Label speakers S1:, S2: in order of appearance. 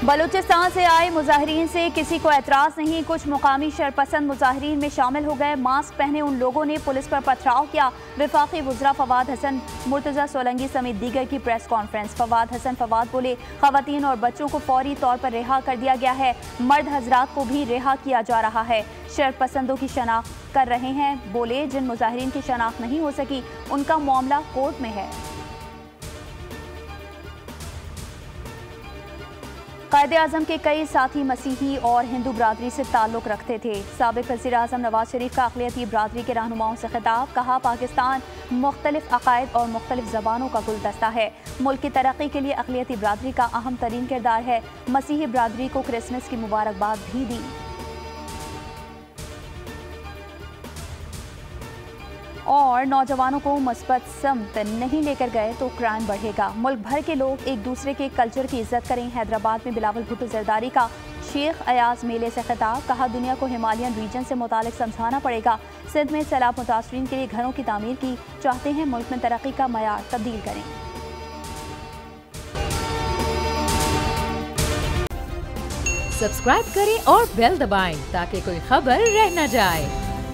S1: बलूचिस्तान से आए मुजाहिरीन से किसी को एतराज़ नहीं। कुछ मुकामी शरपसंद मुजाहिरीन में शामिल हो गए। मास्क पहने उन लोगों ने पुलिस पर पथराव किया। वफाकी वज़रा फवाद हसन, मुर्तज़ा सोलंकी समेत दीगर की प्रेस कॉन्फ्रेंस। फवाद बोले, ख़वातीन और बच्चों को फौरी तौर पर रिहा कर दिया गया है। मर्द हजरात को भी रिहा किया जा रहा है। शरपसंदों की शनाख्त कर रहे हैं। बोले, जिन मुजाहिरीन की शनाख्त नहीं हो सकी उनका मामला कोर्ट में है। कायद-ए-आज़म के कई साथी मसीही और हिंदू बरादरी से ताल्लुक़ रखते थे। साबिक़ वज़ीर-ए-आज़म नवाज शरीफ का अक़लियती बरादरी के रहनुमाओं से खिताब। कहा, पाकिस्तान मुख्तलिफ अक़ायद और मुख्तलिफ ज़बानों का गुलदस्ता है। मुल्क की तरक्की के लिए अक़लियती बरादरी का अहम तरीन किरदार है। मसीही बरादरी को क्रिसमस की मुबारकबाद भी दी। और नौजवानों को मुस्बत समत नहीं लेकर गए तो क्राइम बढ़ेगा। मुल्क भर के लोग एक दूसरे के कल्चर की इज्जत करें। हैदराबाद में बिलावल भुट्टो जरदारी का शेख अयाज मेले से खिताब। कहा, दुनिया को हिमालयन रीजन से मुतालिक समझाना पड़ेगा। सिंध में सैलाब मुतासरीन के लिए घरों की तामीर की चाहते हैं। मुल्क में तरक्की का मयार तब्दील करें।
S2: सब्सक्राइब करें और बेल दबाएं ताकि कोई खबर रह न जाए।